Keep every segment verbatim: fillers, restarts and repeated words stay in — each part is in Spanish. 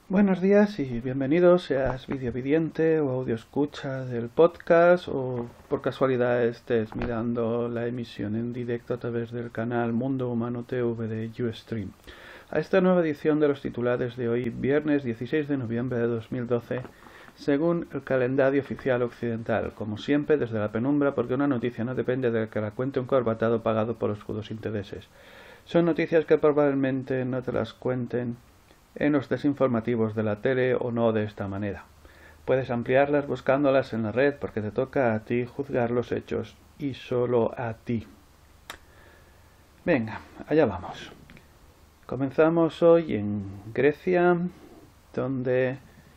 Buenos días y bienvenidos, seas videovidente o audio escucha del podcast o por casualidad estés mirando la emisión en directo a través del canal Mundo Humano T V de Ustream. A esta nueva edición de los titulares de hoy, viernes dieciséis de noviembre de dos mil doce, según el calendario oficial occidental, como siempre desde la penumbra, porque una noticia no depende de que la cuente un corbatado pagado por oscuros intereses. Son noticias que probablemente no te las cuenten en los desinformativos de la tele o no de esta manera. Puedes ampliarlas buscándolas en la red porque te toca a ti juzgar los hechos y solo a ti. Venga, allá vamos. Comenzamos hoy en Grecia, donde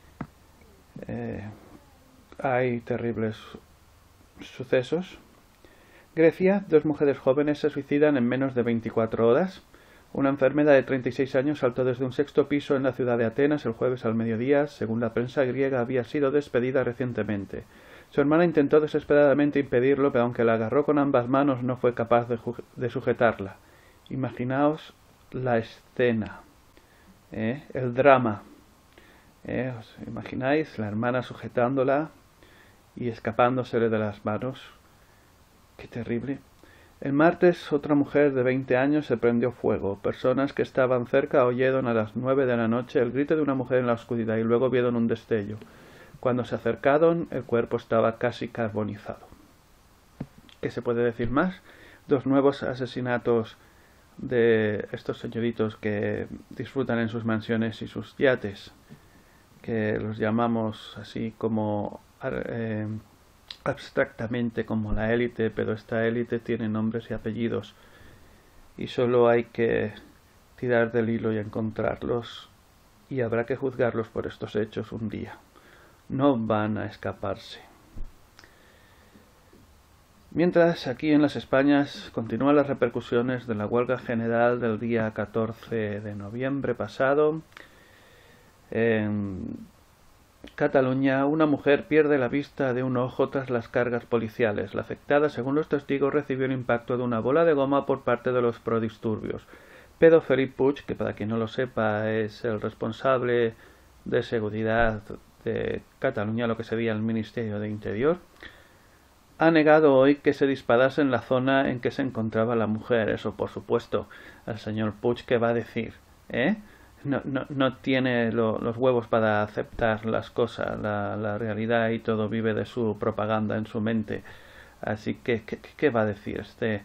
eh, hay terribles sucesos. Grecia, dos mujeres jóvenes se suicidan en menos de veinticuatro horas. Una enfermera de treinta y seis años saltó desde un sexto piso en la ciudad de Atenas el jueves al mediodía. Según la prensa griega, había sido despedida recientemente. Su hermana intentó desesperadamente impedirlo, pero aunque la agarró con ambas manos no fue capaz de, de sujetarla. Imaginaos la escena, ¿eh? el drama. ¿eh? ¿Os imagináis? La hermana sujetándola y escapándosele de las manos. ¡Qué terrible! El martes, otra mujer de veinte años se prendió fuego. Personas que estaban cerca oyeron a las nueve de la noche el grito de una mujer en la oscuridad y luego vieron un destello. Cuando se acercaron, el cuerpo estaba casi carbonizado. ¿Qué se puede decir más? Dos nuevos asesinatos de estos señoritos que disfrutan en sus mansiones y sus yates, que los llamamos así como eh, abstractamente como la élite, pero esta élite tiene nombres y apellidos y solo hay que tirar del hilo y encontrarlos, y habrá que juzgarlos por estos hechos un día. No van a escaparse. Mientras, aquí en las Españas continúan las repercusiones de la huelga general del día catorce de noviembre pasado. En Cataluña, una mujer pierde la vista de un ojo tras las cargas policiales. La afectada, según los testigos, recibió el impacto de una bola de goma por parte de los prodisturbios. Pedro Felip Puig, que para quien no lo sepa es el responsable de seguridad de Cataluña, lo que sería el Ministerio de Interior, ha negado hoy que se disparase en la zona en que se encontraba la mujer. Eso, por supuesto, el señor Puig, ¿qué va a decir? ¿Eh? No, no, no tiene lo, los huevos para aceptar las cosas, la, la realidad, y todo vive de su propaganda en su mente. Así que, ¿qué, qué va a decir este,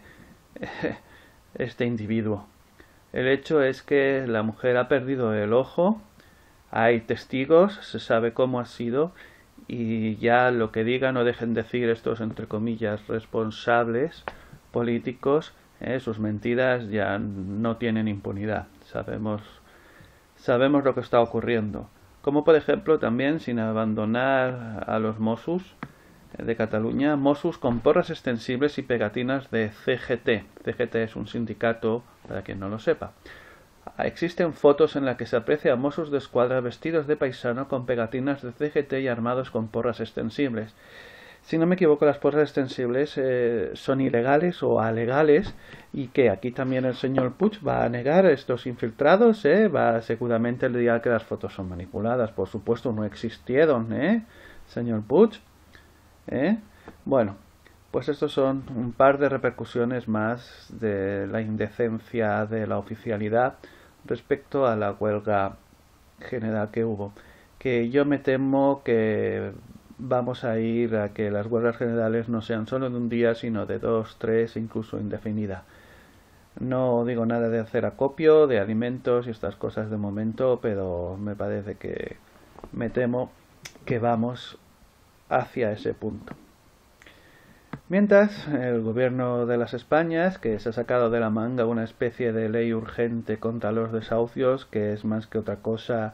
este individuo? El hecho es que la mujer ha perdido el ojo, hay testigos, se sabe cómo ha sido, y ya lo que digan o dejen decir estos, entre comillas, responsables políticos, eh, sus mentiras ya no tienen impunidad. Sabemos Sabemos lo que está ocurriendo. Como por ejemplo también, sin abandonar a los Mossos de Cataluña, Mossos con porras extensibles y pegatinas de C G T. C G T es un sindicato, para quien no lo sepa. Existen fotos en las que se aprecia a Mossos de Escuadra vestidos de paisano con pegatinas de C G T y armados con porras extensibles. Si no me equivoco, las porras extensibles eh, son ilegales o alegales, y que aquí también el señor Puig va a negar estos infiltrados, ¿eh? Va seguramente el día que las fotos son manipuladas, por supuesto no existieron, ¿eh? Señor Puig, ¿eh? Bueno, pues estos son un par de repercusiones más de la indecencia de la oficialidad respecto a la huelga general que hubo, que yo me temo que vamos a ir a que las huelgas generales no sean solo de un día, sino de dos, tres, incluso indefinida. No digo nada de hacer acopio de alimentos y estas cosas de momento, pero me parece que me temo que vamos hacia ese punto. Mientras, el gobierno de las Españas, que se ha sacado de la manga una especie de ley urgente contra los desahucios, que es más que otra cosa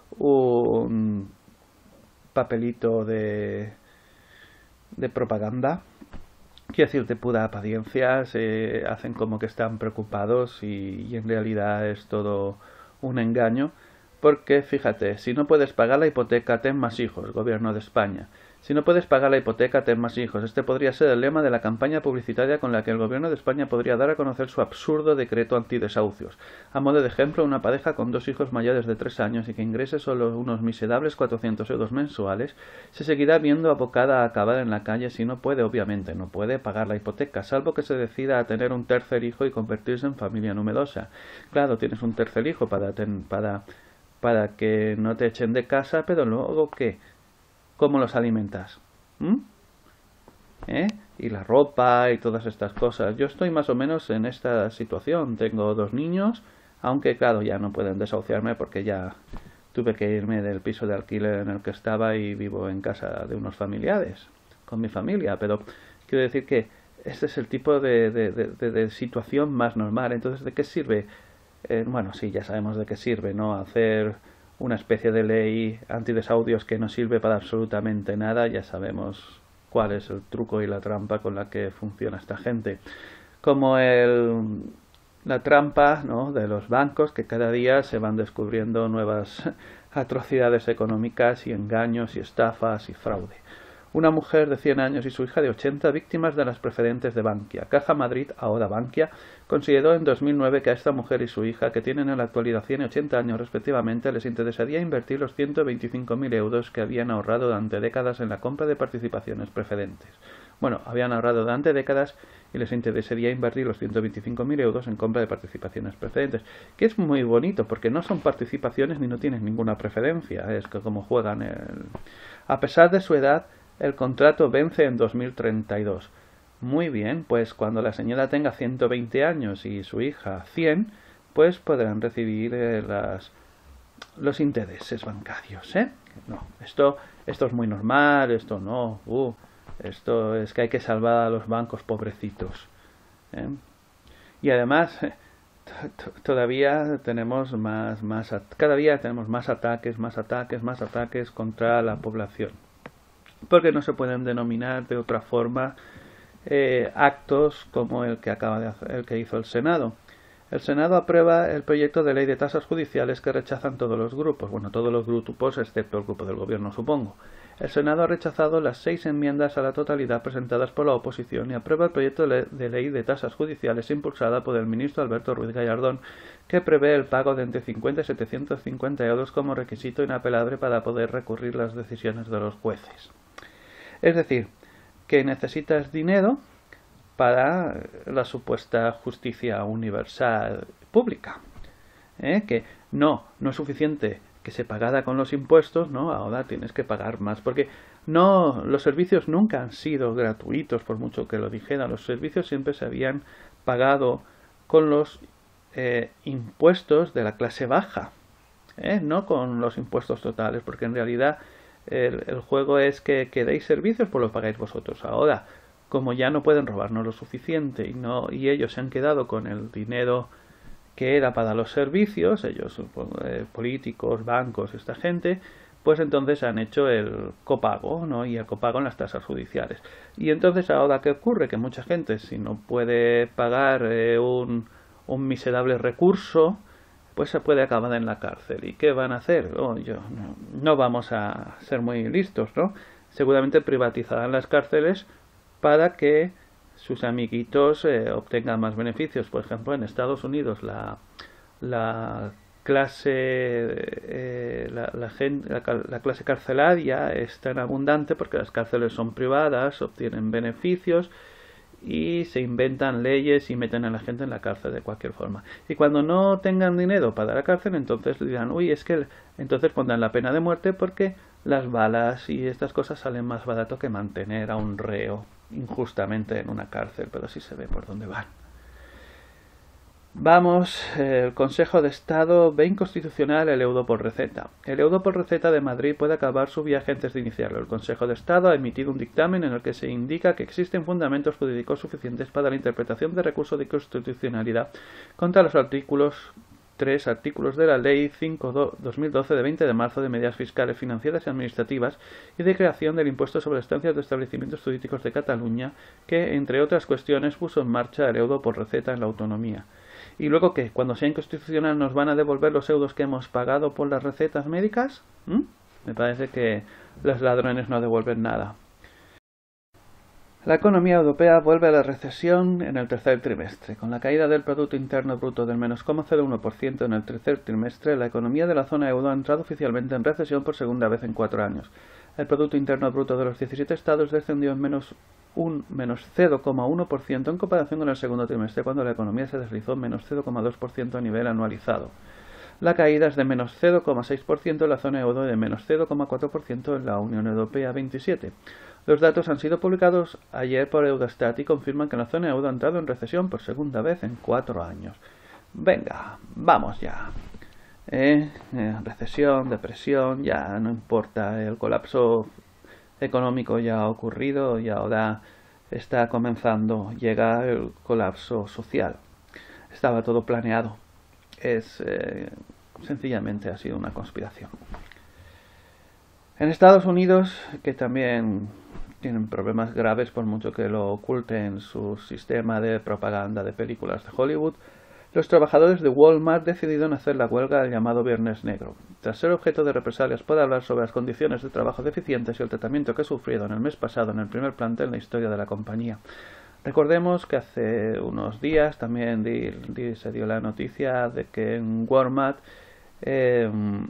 un papelito de, de propaganda, quiero decir, de pura apariencia, se hacen como que están preocupados y, y en realidad es todo un engaño, porque fíjate, si no puedes pagar la hipoteca, ten más hijos, gobierno de España. Si no puedes pagar la hipoteca, ten más hijos. Este podría ser el lema de la campaña publicitaria con la que el gobierno de España podría dar a conocer su absurdo decreto antidesahucios. A modo de ejemplo, una pareja con dos hijos mayores de tres años y que ingrese solo unos miserables cuatrocientos euros mensuales se seguirá viendo abocada a acabar en la calle si no puede, obviamente, no puede pagar la hipoteca, salvo que se decida a tener un tercer hijo y convertirse en familia numerosa. Claro, tienes un tercer hijo para, ten, para, para que no te echen de casa, pero luego, ¿qué? ¿Cómo los alimentas? ¿Mm? ¿Eh? Y la ropa y todas estas cosas. Yo estoy más o menos en esta situación. Tengo dos niños, aunque claro, ya no pueden desahuciarme porque ya tuve que irme del piso de alquiler en el que estaba y vivo en casa de unos familiares, con mi familia. Pero quiero decir que este es el tipo de, de, de, de situación más normal. Entonces, ¿de qué sirve? Eh, bueno, sí, ya sabemos de qué sirve, ¿no? Hacer una especie de ley antidesahucios que no sirve para absolutamente nada. Ya sabemos cuál es el truco y la trampa con la que funciona esta gente. Como el, la trampa, ¿no?, de los bancos, que cada día se van descubriendo nuevas atrocidades económicas y engaños y estafas y fraude. Una mujer de cien años y su hija de ochenta víctimas de las preferentes de Bankia. Caja Madrid, ahora Bankia, consideró en dos mil nueve que a esta mujer y su hija, que tienen en la actualidad cien y ochenta años respectivamente, les interesaría invertir los ciento veinticinco mil euros que habían ahorrado durante décadas en la compra de participaciones preferentes. Bueno, habían ahorrado durante décadas y les interesaría invertir los ciento veinticinco mil euros en compra de participaciones preferentes, que es muy bonito porque no son participaciones ni no tienen ninguna preferencia, es que como juegan el... A pesar de su edad, el contrato vence en dos mil treinta y dos. Muy bien, pues cuando la señora tenga ciento veinte años y su hija cien, pues podrán recibir eh, las, los intereses bancarios, ¿eh? No, esto, esto es muy normal, esto no, uh, esto es que hay que salvar a los bancos pobrecitos, ¿eh? Y además, todavía tenemos más, más, cada día tenemos más ataques, más ataques, más ataques contra la población. Porque no se pueden denominar de otra forma eh, actos como el que acaba de hacer, el que hizo el Senado. El Senado aprueba el proyecto de ley de tasas judiciales que rechazan todos los grupos, bueno, todos los grupos excepto el grupo del gobierno, supongo. El Senado ha rechazado las seis enmiendas a la totalidad presentadas por la oposición y aprueba el proyecto de ley de tasas judiciales impulsada por el ministro Alberto Ruiz Gallardón, que prevé el pago de entre cincuenta y setecientos cincuenta euros como requisito inapelable para poder recurrir las decisiones de los jueces. Es decir, que necesitas dinero para la supuesta justicia universal pública, ¿eh? Que no, no es suficiente que se pagara con los impuestos, ¿no? Ahora tienes que pagar más, porque no, los servicios nunca han sido gratuitos, por mucho que lo dijera. Los servicios siempre se habían pagado con los eh, impuestos de la clase baja, ¿eh? No con los impuestos totales, porque en realidad El, el juego es que, que deis servicios, pues lo pagáis vosotros. Ahora, como ya no pueden robarnos lo suficiente y no y ellos se han quedado con el dinero que era para los servicios, ellos, eh, políticos, bancos, esta gente, pues entonces han hecho el copago, ¿no? Y el copago en las tasas judiciales. Y entonces ahora, ¿qué ocurre? Que mucha gente, si no puede pagar eh, un, un miserable recurso, pues se puede acabar en la cárcel. ¿Y qué van a hacer? Oh, yo, no, no vamos a ser muy listos, ¿no? Seguramente privatizarán las cárceles para que sus amiguitos eh, obtengan más beneficios. Por ejemplo, en Estados Unidos la, la clase eh, la, la, gen, la, la clase carcelaria es tan abundante porque las cárceles son privadas, obtienen beneficios y se inventan leyes y meten a la gente en la cárcel de cualquier forma. Y cuando no tengan dinero para la cárcel, entonces dirán, uy, es que entonces pondrán la pena de muerte porque las balas y estas cosas salen más barato que mantener a un reo injustamente en una cárcel, pero sí se ve por dónde van. Vamos, eh, el Consejo de Estado ve inconstitucional el euro por receta. El euro por receta de Madrid puede acabar su viaje antes de iniciarlo. El Consejo de Estado ha emitido un dictamen en el que se indica que existen fundamentos jurídicos suficientes para la interpretación de recurso de inconstitucionalidad contra los artículos tres artículos de la Ley cinco barra dos mil doce de veinte de marzo de medidas fiscales, financieras y administrativas y de creación del impuesto sobre estancias de establecimientos turísticos de Cataluña, que, entre otras cuestiones, puso en marcha el euro por receta en la autonomía. Y luego, ¿qué? Cuando sea inconstitucional, ¿nos van a devolver los euros que hemos pagado por las recetas médicas? ¿Mm? Me parece que los ladrones no devuelven nada. La economía europea vuelve a la recesión en el tercer trimestre. Con la caída del Producto Interno Bruto del menos cero coma cero uno por ciento en el tercer trimestre, la economía de la zona euro ha entrado oficialmente en recesión por segunda vez en cuatro años. El Producto Interno Bruto de los diecisiete estados descendió en menos un menos cero coma uno por ciento en comparación con el segundo trimestre, cuando la economía se deslizó menos cero coma dos por ciento a nivel anualizado. La caída es de menos cero coma seis por ciento en la zona euro y de menos cero coma cuatro por ciento en la Unión Europea veintisiete. Los datos han sido publicados ayer por Eurostat y confirman que la zona euro ha entrado en recesión por segunda vez en cuatro años. Venga, vamos ya. Eh, eh, recesión, depresión, ya no importa, el colapso económico ya ha ocurrido y ahora está comenzando, llega el colapso social. Estaba todo planeado. Es eh, sencillamente ha sido una conspiración. En Estados Unidos, que también tienen problemas graves por mucho que lo oculten su sistema de propaganda de películas de Hollywood, los trabajadores de Walmart decidieron hacer la huelga del llamado Viernes Negro. Tras ser objeto de represalias por hablar sobre las condiciones de trabajo deficientes y el tratamiento que sufrieron el mes pasado en el primer plantel en la historia de la compañía. Recordemos que hace unos días también di, di, se dio la noticia de que en Walmart eh,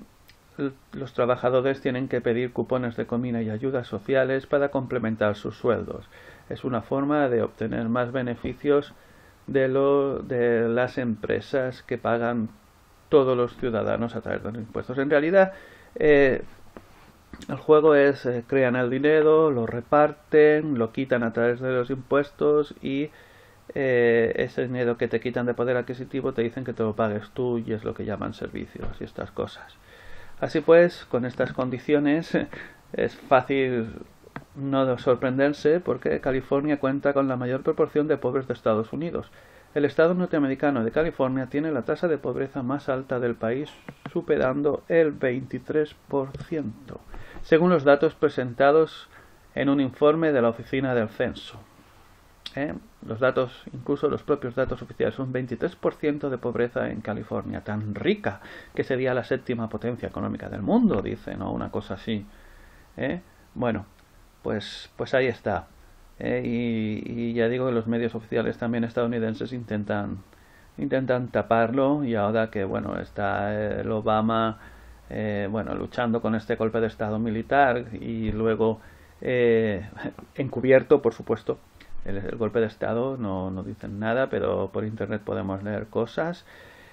los trabajadores tienen que pedir cupones de comida y ayudas sociales para complementar sus sueldos. Es una forma de obtener más beneficios de, lo, de las empresas que pagan todos los ciudadanos a través de los impuestos. En realidad, eh, el juego es, eh, crean el dinero, lo reparten, lo quitan a través de los impuestos y eh, ese dinero que te quitan de poder adquisitivo te dicen que te lo pagues tú y es lo que llaman servicios y estas cosas. Así pues, con estas condiciones es fácil no sorprenderse porque California cuenta con la mayor proporción de pobres de Estados Unidos. El estado norteamericano de California tiene la tasa de pobreza más alta del país, superando el veintitrés por ciento, según los datos presentados en un informe de la Oficina del Censo. ¿Eh? Los datos, incluso los propios datos oficiales, un veintitrés por ciento de pobreza en California, tan rica que sería la séptima potencia económica del mundo, dicen, o una cosa así. ¿Eh? Bueno, pues, pues ahí está. ¿Eh? Y, y ya digo que los medios oficiales también estadounidenses intentan, intentan taparlo, y ahora que bueno está el Obama eh, bueno luchando con este golpe de estado militar y luego eh, encubierto, por supuesto. El, el golpe de estado no, no dicen nada, pero por internet podemos leer cosas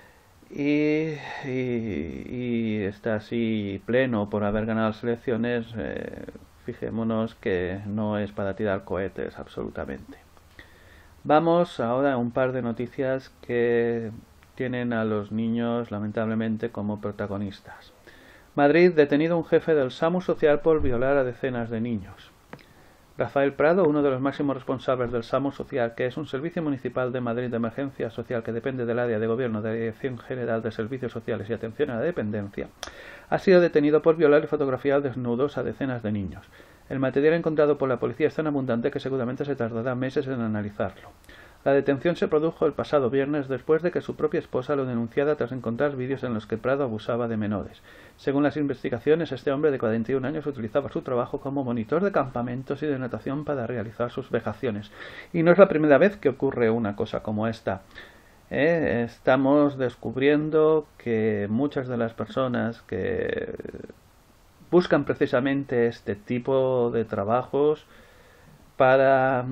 y, y, y está así pleno por haber ganado las elecciones. Eh, fijémonos que no es para tirar cohetes absolutamente. Vamos ahora a un par de noticias que tienen a los niños lamentablemente como protagonistas. Madrid, detenido un jefe del SAMU social por violar a decenas de niños. Rafael Prado, uno de los máximos responsables del SAMU Social, que es un servicio municipal de Madrid de emergencia social que depende del área de gobierno de la Dirección General de Servicios Sociales y Atención a la Dependencia, ha sido detenido por violar y fotografiar desnudos a decenas de niños. El material encontrado por la policía es tan abundante que seguramente se tardará meses en analizarlo. La detención se produjo el pasado viernes después de que su propia esposa lo denunciara tras encontrar vídeos en los que Prado abusaba de menores. Según las investigaciones, este hombre de cuarenta y un años utilizaba su trabajo como monitor de campamentos y de natación para realizar sus vejaciones. Y no es la primera vez que ocurre una cosa como esta. Eh, estamos descubriendo que muchas de las personas que buscan precisamente este tipo de trabajos para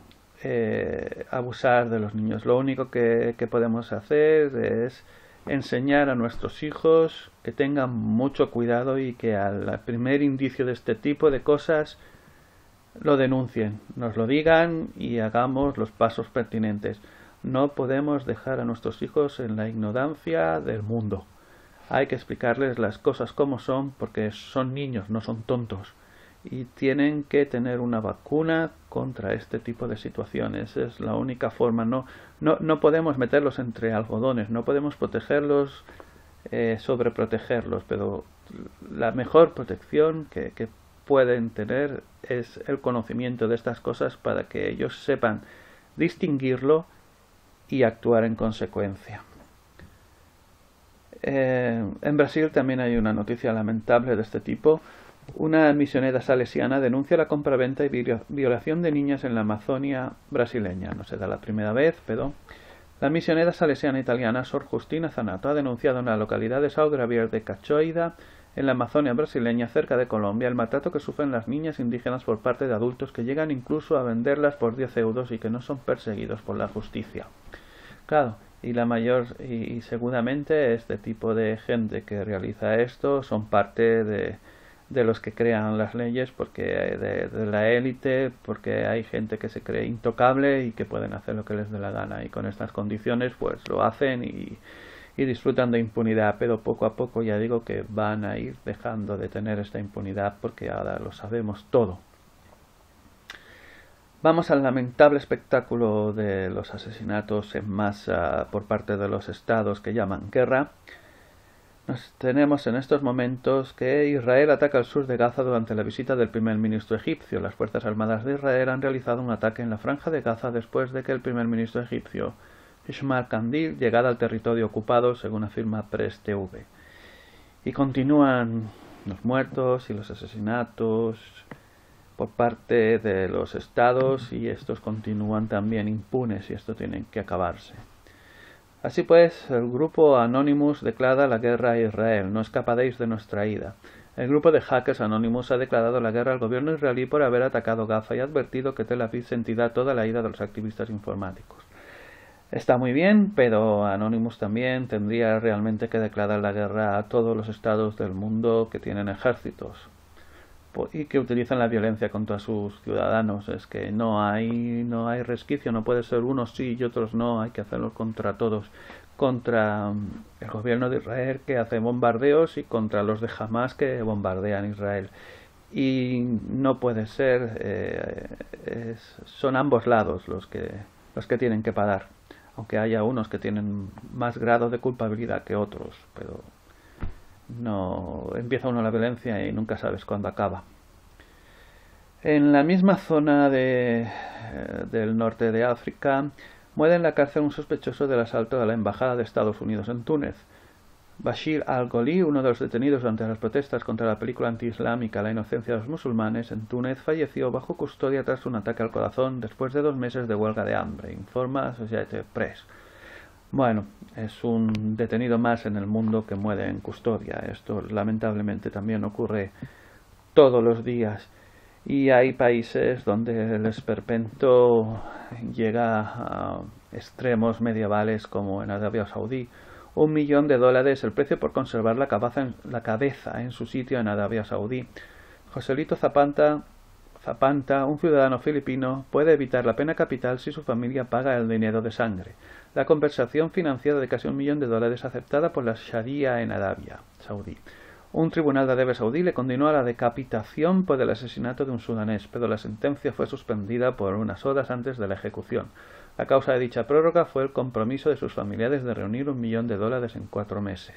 Eh, abusar de los niños. Lo único que, que podemos hacer es enseñar a nuestros hijos que tengan mucho cuidado y que al primer indicio de este tipo de cosas lo denuncien, nos lo digan y hagamos los pasos pertinentes. No podemos dejar a nuestros hijos en la ignorancia del mundo. Hay que explicarles las cosas como son, porque son niños, no son tontos. Y tienen que tener una vacuna contra este tipo de situaciones. Es la única forma. No, no, no podemos meterlos entre algodones, no podemos protegerlos, eh, sobreprotegerlos, pero la mejor protección que, que pueden tener es el conocimiento de estas cosas para que ellos sepan distinguirlo y actuar en consecuencia. Eh, en Brasil también hay una noticia lamentable de este tipo. Una misionera salesiana denuncia la compraventa y violación de niñas en la Amazonia brasileña. No se da la primera vez, pero la misionera salesiana italiana Sor Justina Zanato ha denunciado en la localidad de São Xavier de Cachoeira, en la Amazonia brasileña, cerca de Colombia, el maltrato que sufren las niñas indígenas por parte de adultos que llegan incluso a venderlas por diez euros y que no son perseguidos por la justicia. Claro, y la mayor y, y seguramente este tipo de gente que realiza esto son parte de, de los que crean las leyes, porque de, de la élite, porque hay gente que se cree intocable y que pueden hacer lo que les dé la gana, y con estas condiciones pues lo hacen y, y disfrutan de impunidad, pero poco a poco ya digo que van a ir dejando de tener esta impunidad porque ahora lo sabemos todo. Vamos al lamentable espectáculo de los asesinatos en masa por parte de los estados que llaman guerra. Nos tenemos en estos momentos que Israel ataca el sur de Gaza durante la visita del primer ministro egipcio. Las Fuerzas Armadas de Israel han realizado un ataque en la franja de Gaza después de que el primer ministro egipcio, Ismail Kandil, llegara al territorio ocupado, según afirma Press T V. Y continúan los muertos y los asesinatos por parte de los estados, y estos continúan también impunes, y esto tiene que acabarse. Así pues, el grupo Anonymous declara la guerra a Israel. No escaparéis de nuestra ira. El grupo de hackers Anonymous ha declarado la guerra al gobierno israelí por haber atacado Gaza y ha advertido que Tel Aviv sentirá toda la ira de los activistas informáticos. Está muy bien, pero Anonymous también tendría realmente que declarar la guerra a todos los estados del mundo que tienen ejércitos y que utilizan la violencia contra sus ciudadanos. Es que no hay no hay resquicio, no puede ser unos sí y otros no, hay que hacerlo contra todos, contra el gobierno de Israel que hace bombardeos y contra los de Hamas que bombardean Israel. Y no puede ser, eh, es, son ambos lados los que los que tienen que pagar, aunque haya unos que tienen más grado de culpabilidad que otros, pero no empieza uno la violencia y nunca sabes cuándo acaba. En la misma zona de, eh, del norte de África muere en la cárcel un sospechoso del asalto a la embajada de Estados Unidos en Túnez. Bashir al-Gholi, uno de los detenidos durante las protestas contra la película antiislámica La inocencia de los musulmanes en Túnez, falleció bajo custodia tras un ataque al corazón después de dos meses de huelga de hambre, informa Associated Press. Bueno, es un detenido más en el mundo que muere en custodia. Esto lamentablemente también ocurre todos los días. Y hay países donde el esperpento llega a extremos medievales, como en Arabia Saudí. Un millón de dólares el precio por conservar la cabeza en, la cabeza en su sitio en Arabia Saudí. Joselito Zapanta, Zapanta, un ciudadano filipino, puede evitar la pena capital si su familia paga el dinero de sangre. La compensación financiera de casi un millón de dólares aceptada por la Sharia en Arabia Saudí. Un tribunal de Arabia Saudí le condenó a la decapitación por el asesinato de un sudanés, pero la sentencia fue suspendida por unas horas antes de la ejecución. La causa de dicha prórroga fue el compromiso de sus familiares de reunir un millón de dólares en cuatro meses.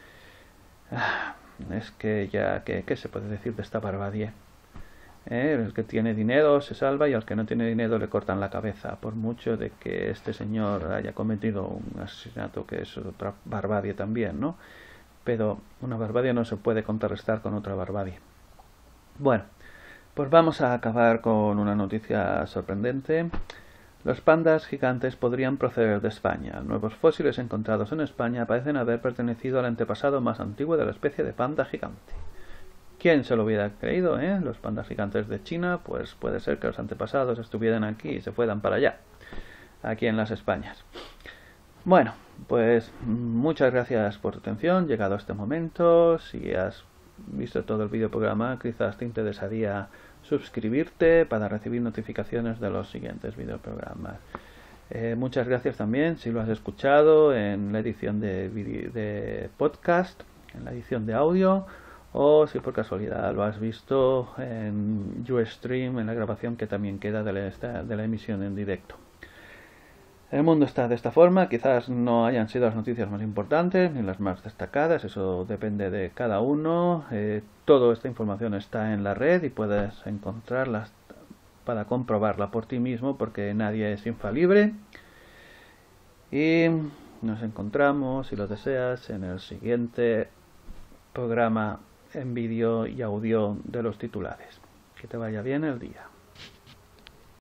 Ah, es que ya, ¿qué, qué se puede decir de esta barbadie? ¿Eh? El que tiene dinero se salva y al que no tiene dinero le cortan la cabeza, por mucho de que este señor haya cometido un asesinato que es otra barbadie también, ¿no? Pero una barbadie no se puede contrarrestar con otra barbadie. Bueno, pues vamos a acabar con una noticia sorprendente. Los pandas gigantes podrían proceder de España. Nuevos fósiles encontrados en España parecen haber pertenecido al antepasado más antiguo de la especie de panda gigante. ¿Quién se lo hubiera creído, eh? Los pandas gigantes de China, pues puede ser que los antepasados estuvieran aquí y se fueran para allá, aquí en las Españas. Bueno, pues muchas gracias por tu atención, llegado a este momento. Si has visto todo el vídeo programa, quizás te interesaría suscribirte para recibir notificaciones de los siguientes videoprogramas. Eh, muchas gracias también si lo has escuchado en la edición de, de podcast, en la edición de audio, o si por casualidad lo has visto en Ustream, en la grabación que también queda de la, de la emisión en directo. El mundo está de esta forma, quizás no hayan sido las noticias más importantes ni las más destacadas, eso depende de cada uno. Eh, toda esta información está en la red y puedes encontrarla para comprobarla por ti mismo, porque nadie es infalible. Y Nos encontramos, si lo deseas, en el siguiente programa en vídeo y audio de los titulares. Que te vaya bien el día.